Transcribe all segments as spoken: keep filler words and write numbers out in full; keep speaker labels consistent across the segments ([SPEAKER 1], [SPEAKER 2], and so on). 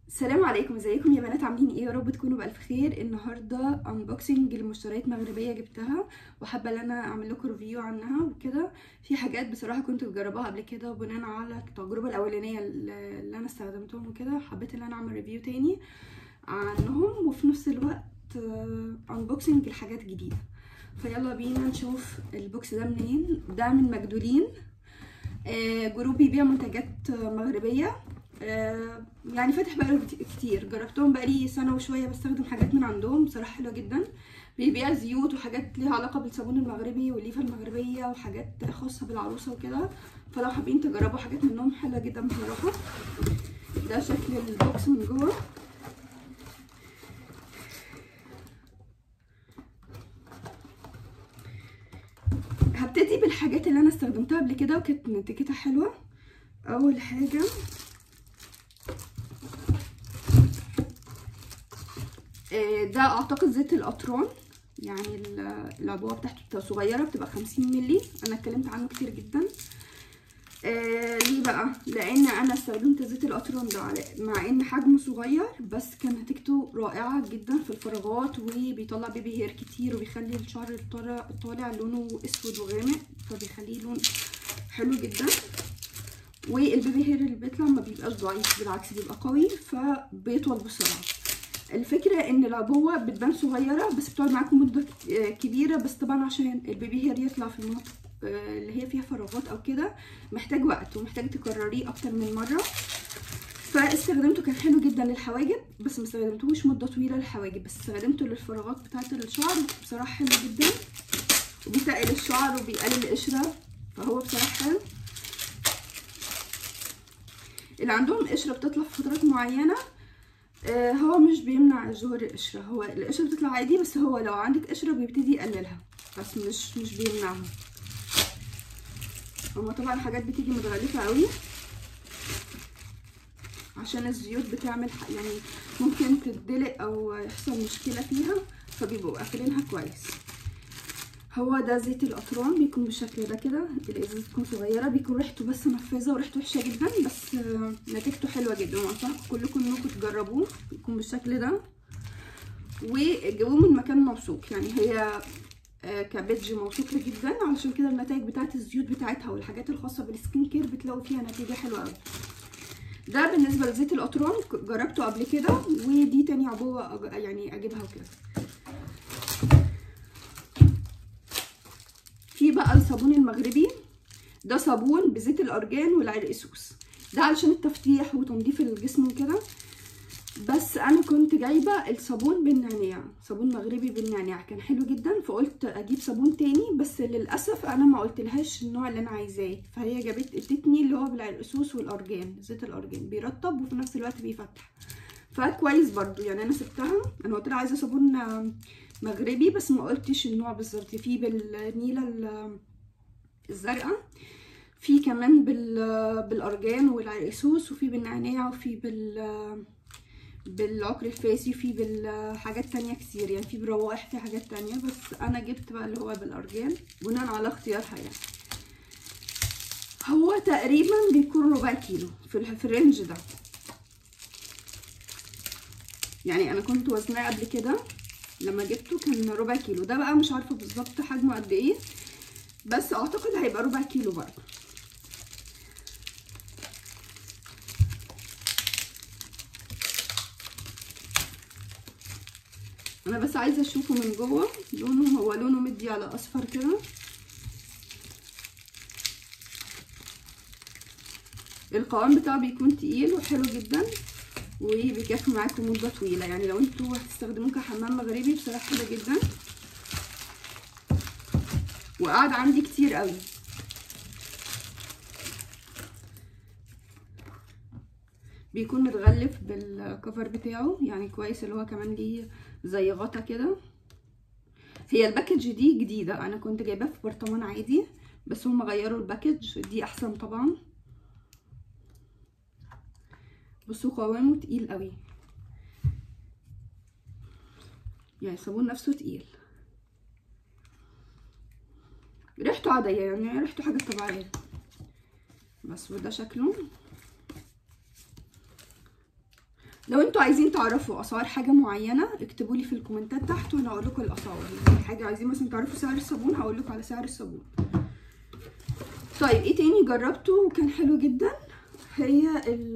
[SPEAKER 1] السلام عليكم، ازيكم يا بنات؟ عاملين ايه؟ يا رب تكونوا بالف خير. النهارده انبوكسنج لمشتريات مغربيه جبتها وحابه ان انا اعمل لكم ريفيو عنها وكده. في حاجات بصراحه كنت مجرباها قبل كده وبناء على التجربه الاولانيه اللي انا استخدمتهم وكده حبيت ان انا اعمل ريفيو تاني عنهم وفي نفس الوقت انبوكسنج لحاجات جديده. فيلا بينا نشوف البوكس ده منين. ده من مجدولين، جروب بيبيع منتجات مغربيه. آه يعني فاتح بقاله كتير، جربتهم بقالي سنه وشويه بستخدم حاجات من عندهم بصراحه حلوه جدا. بيبيع زيوت وحاجات ليها علاقه بالصابون المغربي والليفه المغربيه وحاجات خاصه بالعروسه وكده، فلو حابين تجربوا حاجات منهم حلوه جدا بصراحه. ده شكل البوكس من جوه. هبتدي بالحاجات اللي انا استخدمتها قبل كده وكانت نتيجتها حلوه. اول حاجه ده اعتقد زيت القطران، يعني العبوه بتاعته صغيره بتبقى خمسين مللي. انا اتكلمت عنه كتير جدا. آه ليه بقى؟ لان انا استخدمت زيت القطران ده مع ان حجمه صغير بس كان نتيجته رائعه جدا في الفراغات، وبيطلع بيبي هير كتير وبيخلي الشعر الطالع لونه اسود وغامق، فبيخليه لون حلو جدا. والبيبي هير اللي بيطلع ما بيبقاش ضعيف، بالعكس بيبقى قوي فبيطول بسرعه. الفكره ان العبوه بتبان صغيره بس بتقعد معاكم مده كبيره، بس طبعا عشان البيبي هير يطلع في المناطق اللي هي فيها فراغات او كده محتاج وقت ومحتاج تكرريه اكتر من مره. فاستخدمته كان حلو جدا للحواجب، بس ما استخدمتوش مده طويله للحواجب، بس استخدمته للفراغات بتاعه الشعر بصراحه حلو جدا، وبيتقل الشعر وبيقلل القشره، فهو بصراحه حلو. اللي عندهم قشره بتطلع في فترات معينه هو مش بيمنع ظهور القشره، هو القشره بتطلع عادي، بس هو لو عندك قشره بيبتدي يقللها بس مش مش بيمنعها. هما طبعا حاجات بتيجي متغلفه قوي عشان الزيوت بتعمل يعني ممكن تتدلق او يحصل مشكله فيها، فبيبقوا قافلينها كويس. هو ده زيت القطران، بيكون بالشكل ده كده، الازازه تكون صغيره، بيكون ريحته بس منفذه وريحته وحشه جدا بس نتيجته حلوه جدا، وانصحكم كلكم انكم تجربوه. بيكون بالشكل ده وجيبوه من مكان موثوق، يعني هي كبيدج موثوقه جدا، علشان كده النتائج بتاعت الزيوت بتاعتها والحاجات الخاصه بالسكين كير بتلاقوا فيها نتيجه حلوه قوي. ده بالنسبه لزيت القطران، جربته قبل كده ودي تاني عبوه يعني اجيبها وكده. في بقى الصابون المغربي، ده صابون بزيت الارجان والعرقسوس، ده علشان التفتيح وتنظيف الجسم وكده، بس انا كنت جايبه الصابون بالنعناع، صابون مغربي بالنعناع كان حلو جدا، فقلت اجيب صابون تاني، بس للاسف انا ما قلتلهاش النوع اللي انا عايزاه، فهي جابت ادتني اللي هو بالعرقسوس والارجان، زيت الارجان بيرطب وفي نفس الوقت بيفتح، فكويس برضو. يعني انا سبتها، انا قلت لها عايزه صابون مغربي بس ما قلتش النوع بالظبط. في بالنيله الزرقاء، في كمان بالارجان والعرقسوس، وفي بالنعناع، وفي بال بالعقر الفاسي، وفي بالحاجات تانية كتير، يعني في بالروائح، في حاجات تانية، بس انا جبت بقى اللي هو بالارجان بناء على اختيارها. يعني هو تقريبا بيكون ربع كيلو في, في الرينج ده، يعني انا كنت وزناه قبل كده لما جبته كان ربع كيلو، ده بقى مش عارفه بالظبط حجمه قد ايه، بس اعتقد هيبقى ربع كيلو برضه. انا بس عايزه اشوفه من جوه لونه، هو لونه مدي على اصفر كده. القوام بتاعه بيكون تقيل وحلو جدا وبيكفي معاكم مده طويله، يعني لو انتوا هتستخدموه كحمام مغربي بصراحه حلو جدا، وقعد عندي كتير قوي. بيكون متغلف بالكفر بتاعه يعني كويس، اللي هو كمان ليه زي غطا كده. هي الباكج دي جديده، انا كنت جايباه في برطمان عادي بس هم غيروا الباكج دي احسن طبعا. بصوا قوامه تقيل قوي، يعني الصابون نفسه تقيل، ريحته عاديه يعني ريحته حاجه طبيعيه بس. وده شكله لو انتوا عايزين تعرفوا اسعار حاجه معينه اكتبوا لي في الكومنتات تحت وانا اقول لكم الاسعار. يعني حاجه عايزين مثلا تعرفوا سعر الصابون هقول لكم على سعر الصابون. طيب ايه تاني جربته وكان حلو جدا؟ هي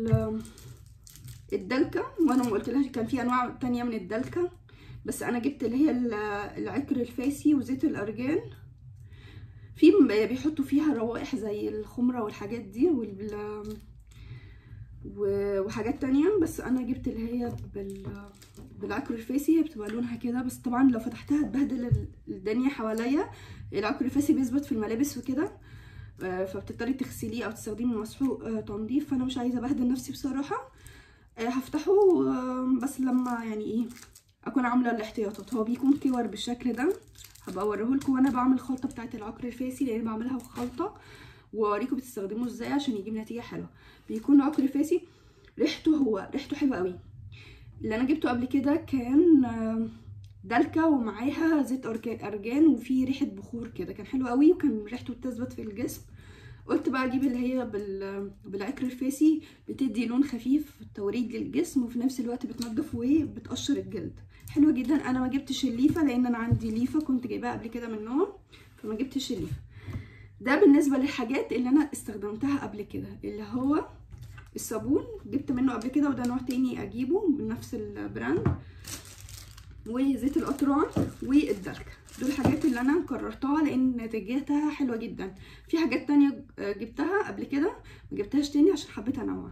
[SPEAKER 1] الدلكه، وانا ما قلتلهاش كان في انواع تانية من الدلكه، بس انا جبت اللي هي العكر الفاسي وزيت الارجان. في بيحطوا فيها روائح زي الخمره والحاجات دي وال وحاجات تانية، بس انا جبت اللي هي بال بالعكر الفاسي. هي بتبقى لونها كده، بس طبعا لو فتحتها تبهدل الدنيا حواليا. العكر الفاسي بيثبت في الملابس وكده، فبتضطري تغسليه او تستخدمي مسحوق تنظيف، فانا مش عايزه ابهدل نفسي بصراحه. هفتحه بس لما يعني ايه اكون عامله الاحتياطات. هو بيكون كور بالشكل ده، هبقى اوريهولكم وانا بعمل الخلطه بتاعه العكر الفاسي، لان بعملها في خلطه واوريكم بتستخدموه ازاي عشان يجيب نتيجه حلوه. بيكون عكر فاسي ريحته هو ريحته حلوه قوي. اللي انا جبته قبل كده كان دلكه ومعاها زيت ارجان وفي ريحه بخور كده، كان حلو قوي وكان ريحته بتثبت في الجسم. قلت بقى اجيب اللي هي بالعكر الفاسي، بتدي لون خفيف توريد للجسم وفي نفس الوقت بتنضف وبتقشر الجلد. حلوه جدا. انا ما جبتش الليفه لان انا عندي ليفه كنت جايباها قبل كده منهم، فما جبتش الليفه. ده بالنسبه للحاجات اللي انا استخدمتها قبل كده. اللي هو الصابون جبت منه قبل كده، وده نوع تاني اجيبه من نفس البراند، وزيت القطران والدلكه. دول الحاجات اللي انا قررتها لان نتيجتها حلوه جدا. في حاجات تانية جبتها قبل كده ما جبتهاش تاني عشان حبيت انوع.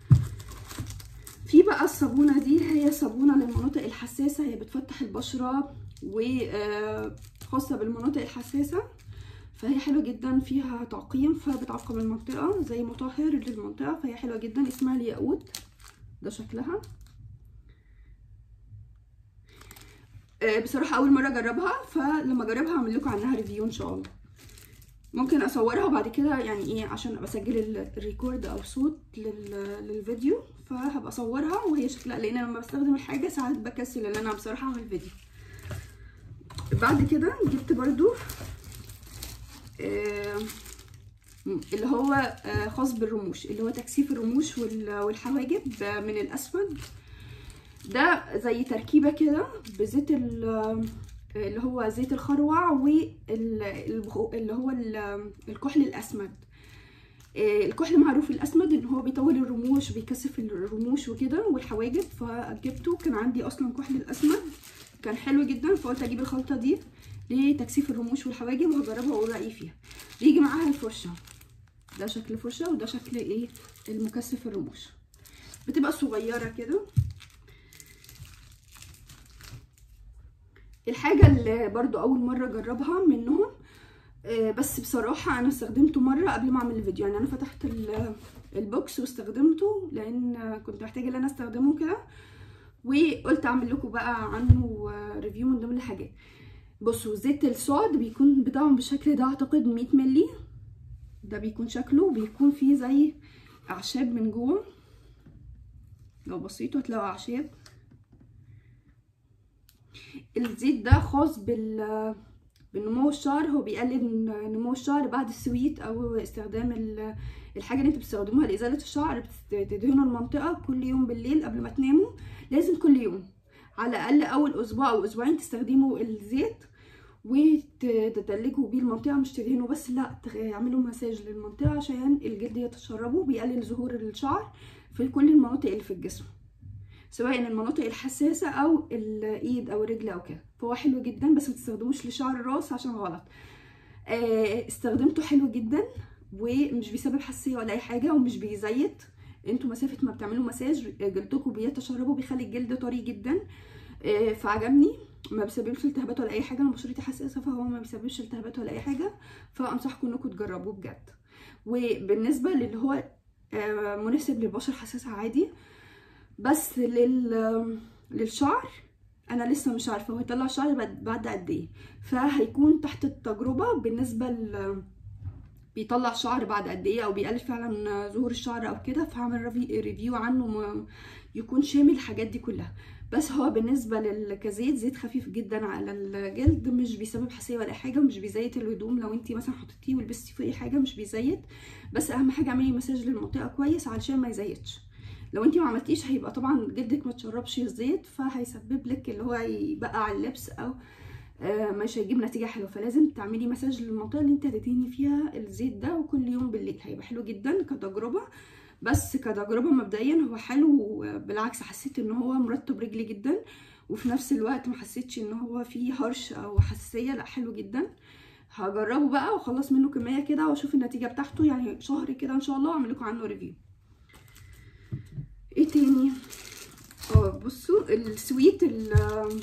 [SPEAKER 1] في بقى الصابونه دي، هي صابونه للمناطق الحساسه، هي بتفتح البشره وخاصه بالمناطق الحساسه، فهي حلوه جدا، فيها تعقيم فبتعقم المنطقه زي مطهر للمنطقه، فهي حلوه جدا. اسمها الياقوت، ده شكلها. بصراحه اول مره اجربها، فلما اجربها هعمل لكم عنها ريفيو ان شاء الله. ممكن اصورها وبعد كده يعني ايه عشان ابقى اسجل الريكورد او صوت للفيديو، فهبقى اصورها وهي شكلها، لان لما بستخدم الحاجه ساعات بكسل ان انا بصراحه اعمل فيديو. بعد كده جبت برضو آه اللي هو آه خاص بالرموش، اللي هو تكثيف الرموش والحواجب من الاسفل. ده زي تركيبه كده بزيت اللي هو زيت الخروع واللي هو الكحل الاسمد. الكحل معروف الاسمد ان هو بيطول الرموش بيكثف الرموش وكده والحواجب، فجبته كان عندي اصلا كحل الاسمد كان حلو جدا، فقلت اجيب الخلطه دي لتكثيف الرموش والحواجب وهجربها واقول رايي فيها. بيجي معاها الفرشه، ده شكل فرشه وده شكل ايه المكثف الرموش، بتبقى صغيره كده. الحاجه اللي برضو اول مره اجربها منهم، بس بصراحه انا استخدمته مره قبل ما اعمل الفيديو، يعني انا فتحت البوكس واستخدمته لان كنت محتاجه ان انا استخدمه كده، وقلت اعمل لكم بقى عنه ريفيو من ضمن الحاجات. بصوا زيت الصاد بيكون بتاعهم بالشكل ده، اعتقد مية مللي، ده بيكون شكله، بيكون فيه زي اعشاب من جوه، لو بصيتوا هتلاقوا اعشاب. الزيت ده خاص بال بالنمو الشعر، هو بيقلل نمو الشعر بعد السويت او استخدام الحاجه اللي انتوا بتستخدموها لازاله الشعر. بتدهنوا المنطقه كل يوم بالليل قبل ما تناموا، لازم كل يوم على الاقل اول اسبوع او اسبوعين تستخدموا الزيت وتتلجوا بيه المنطقه، مش تدهنوا بس، لا تعملوا مساج للمنطقه عشان الجلد يتشربه. بيقلل ظهور الشعر في كل المناطق اللي في الجسم، سواء المناطق الحساسه او الايد او الرجل او كده، فهو حلو جدا. بس ما تستخدموش لشعر الراس عشان غلط. استخدمته حلو جدا ومش بيسبب حساسيه ولا اي حاجه ومش بيزيت. انتوا مسافه ما بتعملوا مساج جلدكم بيتشربه، بيخلي الجلد طري جدا، فعجبني. ما بيسببش التهابات ولا اي حاجه، انا بشرتي حساسه فهو ما بيسببش التهابات ولا اي حاجه، فانصحكم انكم تجربوه بجد. وبالنسبه للي هو مناسب للبشره حساسه عادي، بس لل للشعر انا لسه مش عارفه هو يطلع شعر بعد قد ايه، فهيكون تحت التجربه بالنسبه ل بيطلع شعر بعد قد ايه او بيقلل فعلا ظهور الشعر او كده، فهعمل ريفيو عنه يكون شامل الحاجات دي كلها. بس هو بالنسبه للكزيت زيت خفيف جدا على الجلد، مش بيسبب حساسيه ولا حاجه، ومش بيزيت الهدوم لو انت مثلا حطيتيه ولبستي فيه اي حاجه مش بيزيت. بس اهم حاجه اعملي مساج للمنطقه كويس علشان ما يزيتش. لو انت ما عملتيش هيبقى طبعا جلدك ما تشربش الزيت، فهيسبب لك اللي هو يبقى على اللبس او آه مش هيجيب نتيجه حلوه. فلازم تعملي مساج للمنطقه اللي انت هتدهني فيها الزيت ده، وكل يوم بالليل هيبقى حلو جدا كتجربه. بس كتجربه مبدئيا هو حلو، بالعكس حسيت ان هو مرطب رجلي جدا، وفي نفس الوقت ما حسيتش ان هو فيه هرش او حساسيه، لا حلو جدا. هجربه بقى واخلص منه كميه كده واشوف النتيجه بتاعته، يعني شهر كده ان شاء الله واعمل لكم عنه ريفيو. ايه تاني؟ اه بصوا السويت اللي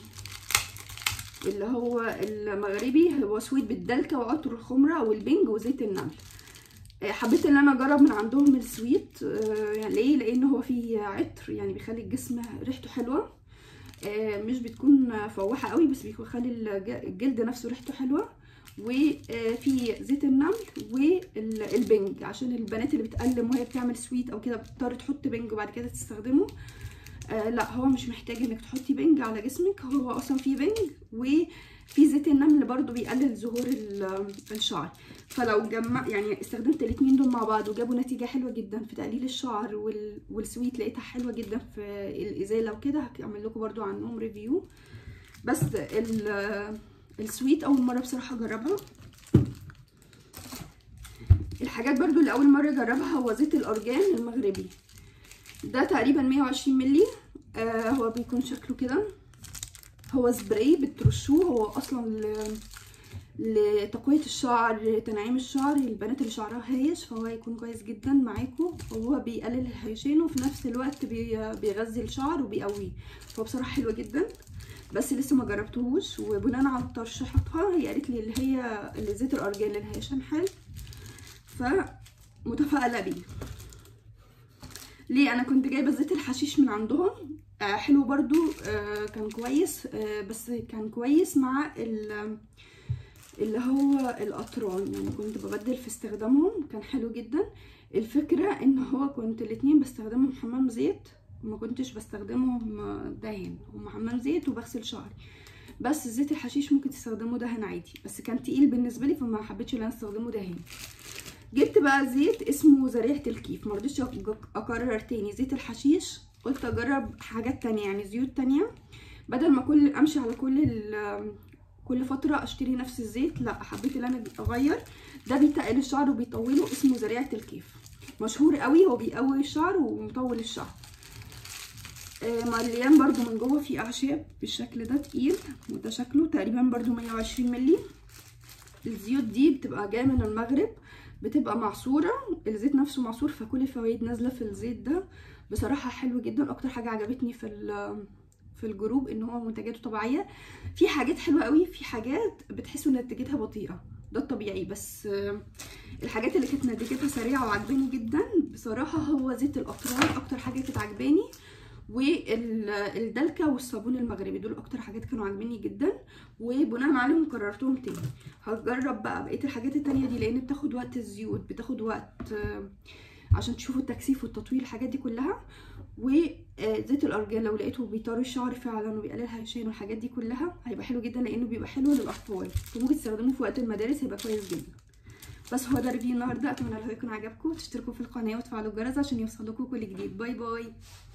[SPEAKER 1] هو المغربي، هو سويت بالدلكه وعطر الخمره والبنج وزيت النمل. حبيت ان انا اجرب من عندهم السويت. يعني ليه؟ لان هو فيه عطر يعني بيخلي الجسم ريحته حلوه، مش بتكون فواحه قوي بس بيخلي الجلد نفسه ريحته حلوه. وفي زيت النمل والبنج عشان البنات اللي بتقلم وهي بتعمل سويت او كده بتضطر تحط بنج وبعد كده تستخدمه. آه لا هو مش محتاج انك تحطي بنج على جسمك، هو اصلا فيه بنج وفي زيت النمل برضو بيقلل ظهور الشعر. فلو جمع يعني استخدمت الاتنين دول مع بعض وجابوا نتيجه حلوه جدا في تقليل الشعر وال... والسويت لقيتها حلوه جدا في الازاله وكده، هعمل لكم برضو عنهم ريفيو. بس ال السويت اول مره بصراحه اجربها. الحاجات برضو اللي اول مره اجربها هو زيت الارجان المغربي ده، تقريبا مية وعشرين مللي. آه هو بيكون شكله كده، هو سبراي بترشوه، هو اصلا لتقويه الشعر تنعيم الشعر البنات اللي شعرها هايش، فهو هيكون كويس جدا معاكم. وهو بيقلل الهيشان وفي نفس الوقت بيغذي الشعر وبيقويه، فهو بصراحه حلو جدا بس لسه ما جربتهوش. وبناء على ترشيحاتها هي قالت لي اللي هي اللي زيت الارجان للهيشان حلو، فمتفائله بيه. ليه؟ انا كنت جايبه زيت الحشيش من عندهم، آه حلو برضو، آه كان كويس، آه بس كان كويس مع اللي هو القطران، يعني كنت ببدل في استخدامهم، كان حلو جدا. الفكره ان هو كنت الاتنين بستخدمهم حمام زيت، وما كنتش بستخدمهم دهن، هم حمام زيت وبغسل شعري. بس زيت الحشيش ممكن تستخدمه دهن عادي، بس كان تقيل بالنسبه لي فما حبيتش ان انا استخدمه دهن. جبت بقى زيت اسمه زريعه الكيف، مرضتش اكرر تاني زيت الحشيش، قلت اجرب حاجات تانية يعني زيوت تانية بدل ما كل امشي على كل كل فتره اشتري نفس الزيت. لا حبيت ان انا اغير، ده بيتقل الشعر وبيطوله، اسمه زريعه الكيف، مشهور قوي، هو بيقوي الشعر ومطول الشعر. مليان برضو من جوه في اعشاب بالشكل ده تقيل، وده شكله تقريبا برضو مية وعشرين مللي. الزيوت دي بتبقى جايه من المغرب، بتبقى معصوره، الزيت نفسه معصور، فكل الفوائد نازله في الزيت ده. بصراحه حلو جدا، اكتر حاجه عجبتني في في الجروب ان هو منتجاته طبيعيه. في حاجات حلوه قوي، في حاجات بتحسوا ان نتيجتها بطيئه، ده الطبيعي، بس الحاجات اللي كانت نتيجتها سريعه وعجباني جدا بصراحه هو زيت القطران، اكتر حاجه كانت عجباني، والدلكه والصابون المغربي، دول اكتر حاجات كانوا عاجبيني جدا، وبناء عليهم قررتهم تاني. هجرب بقى بقيه الحاجات التانية دي لان بتاخد وقت، الزيوت بتاخد وقت عشان تشوفوا التكثيف والتطويل الحاجات دي كلها. وزيت الارجان لو لقيته بيطري الشعر فعلا وبيقلل الهيشان والحاجات دي كلها هيبقى حلو جدا، لانه بيبقى حلو للاطفال، فممكن تستخدموه في وقت المدارس هيبقى كويس جدا. بس هو ده ريفيو النهارده، اتمنى لو يكون عجبكم تشتركوا في القناه وتفعلوا الجرس عشان يوصلكوا كل جديد. باي باي.